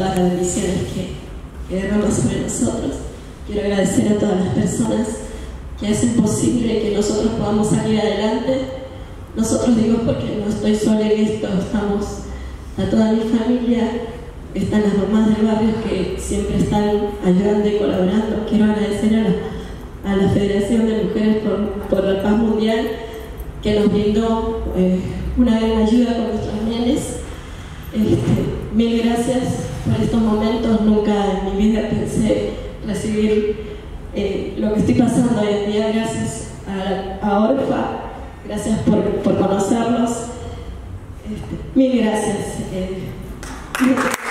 todas las bendiciones que derrama sobre nosotros. Quiero agradecer a todas las personas que hacen posible que nosotros podamos salir adelante. Nosotros digo porque no estoy sola en esto, estamos a toda mi familia, están las mamás del barrio que siempre están ayudando y colaborando. Quiero agradecer a la Federación de Mujeres por la Paz Mundial, que nos brindó una gran ayuda con nuestros nenes. Mil gracias por estos momentos. Nunca en mi vida pensé recibir lo que estoy pasando hoy en día. Gracias a Orfa, gracias por conocerlos. Mil gracias.